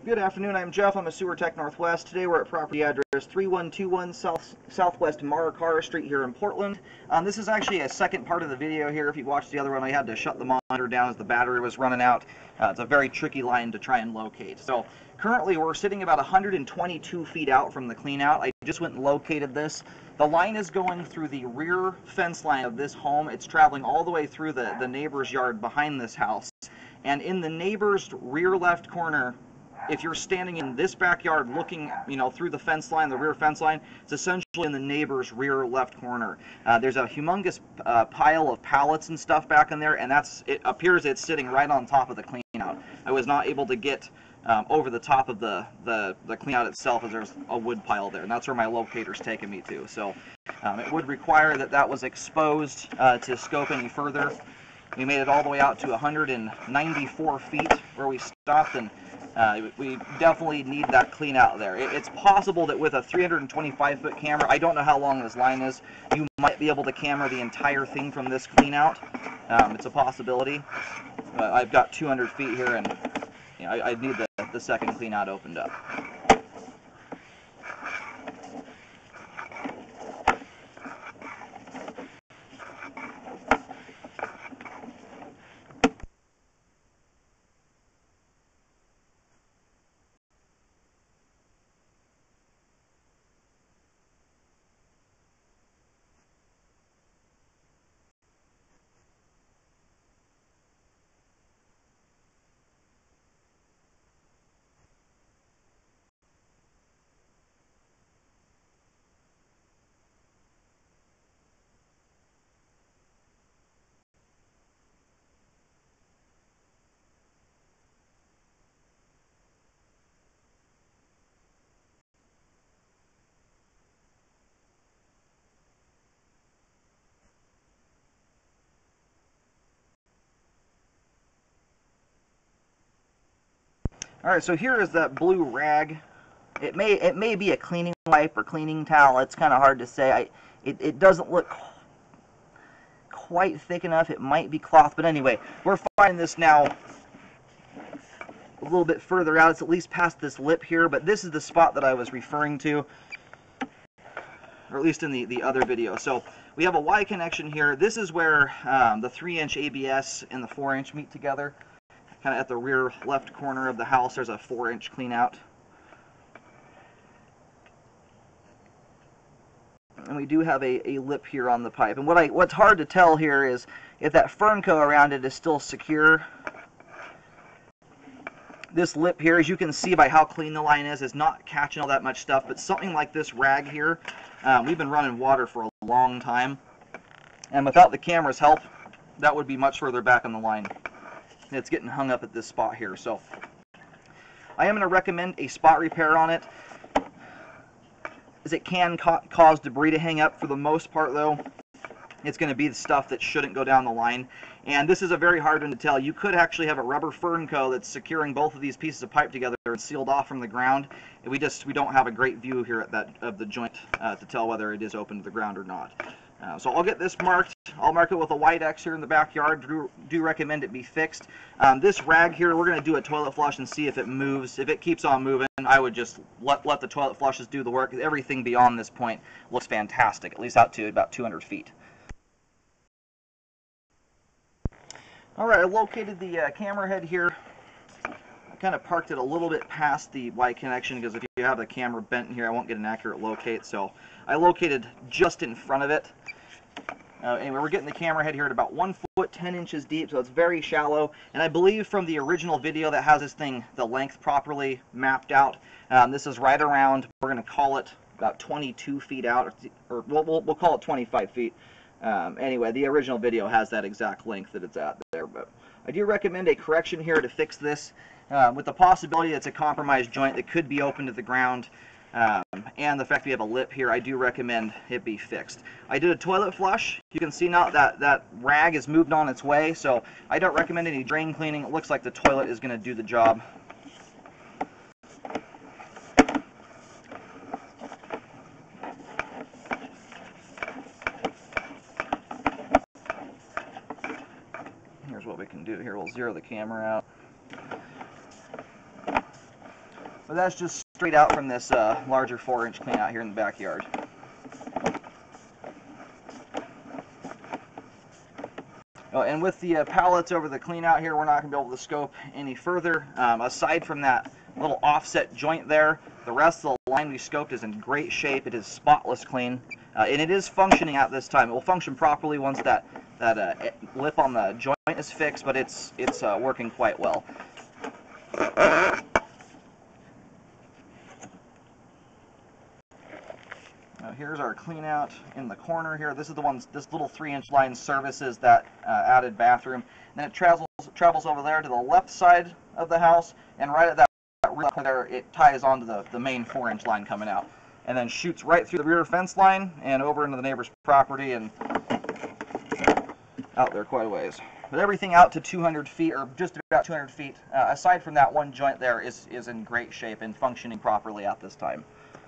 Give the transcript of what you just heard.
Good afternoon, I'm Jeff. I'm a Sewer Tech Northwest. Today we're at property address 3121 Southwest Maricar Street here in Portland. This is actually a second part of the video here. If you watched the other one, I had to shut the monitor down as the battery was running out. It's a very tricky line to try and locate. So currently we're sitting about 122 feet out from the cleanout. I just went and located this. The line is going through the rear fence line of this home. It's traveling all the way through the neighbor's yard behind this house. And in the neighbor's rear left corner, if you're standing in this backyard looking, through the fence line, the rear fence line, it's essentially in the neighbor's rear left corner. There's a humongous pile of pallets and stuff back in there, and it appears it's sitting right on top of the cleanout. I was not able to get over the top of the cleanout itself, as there's a wood pile there, and that's where my locator's taking me to. So it would require that was exposed to scope any further. We made it all the way out to 194 feet where we stopped, and we definitely need that clean out there. It's possible that with a 325-foot camera, I don't know how long this line is, you might be able to camera the entire thing from this clean out. It's a possibility. I've got 200 feet here, and I need the second clean out opened up. Alright, so here is that blue rag. It may be a cleaning wipe or cleaning towel. It's kind of hard to say. It doesn't look quite thick enough. It might be cloth, but anyway, we're finding this now a little bit further out. It's at least past this lip here, but this is the spot that I was referring to, or at least in the other video. So we have a Y connection here. This is where the 3-inch ABS and the 4-inch meet together. Kind of at the rear left corner of the house, there's a 4-inch clean out. And we do have a lip here on the pipe. And what's hard to tell here is if that Fernco around it is still secure. This lip here, as you can see by how clean the line is not catching all that much stuff. But something like this rag here, we've been running water for a long time. And without the camera's help, that would be much further back on the line. It's getting hung up at this spot here. So I am going to recommend a spot repair on it, as it can cause debris to hang up. For the most part, though, it's going to be the stuff that shouldn't go down the line. And this is a very hard one to tell. You could actually have a rubber Fernco that's securing both of these pieces of pipe together and sealed off from the ground. And we don't have a great view here of the joint to tell whether it is open to the ground or not. So I'll get this marked. I'll mark it with a white X here in the backyard. Do recommend it be fixed. This rag here, we're going to do a toilet flush and see if it moves. If it keeps on moving, I would just let the toilet flushes do the work. Everything beyond this point looks fantastic, at least out to about 200 feet. Alright, I located the camera head here. I kind of parked it a little bit past the Y connection, because if you have the camera bent in here, I won't get an accurate locate. So I located just in front of it. Anyway, we're getting the camera head here at about 1 foot 10 inches deep, so it's very shallow. And I believe from the original video that has this thing, the length properly mapped out, this is right around, we're going to call it about 22 feet out, or we'll call it 25 feet. Anyway, the original video has that exact length that it's at there. But I do recommend a correction here to fix this, with the possibility that it's a compromised joint that could be open to the ground. And the fact we have a lip here, I do recommend it be fixed. I did a toilet flush. You can see now that rag is moved on its way, so I don't recommend any drain cleaning. It looks like the toilet is going to do the job. Here's what we can do here. We'll zero the camera out. But that's just straight out from this larger 4-inch clean out here in the backyard. And with the pallets over the clean out here, we're not going to be able to scope any further. Aside from that little offset joint there, the rest of the line we scoped is in great shape. It is spotless clean, and it is functioning at this time. It will function properly once that lip on the joint is fixed, but it's working quite well. Here's our clean out in the corner here. This is the one, this little 3-inch line services that added bathroom. And then it travels over there to the left side of the house, and right at that rear there, it ties onto the main 4-inch line coming out, and then shoots right through the rear fence line and over into the neighbor's property and out there quite a ways. But everything out to 200 feet, or just about 200 feet, aside from that one joint there, is in great shape and functioning properly at this time.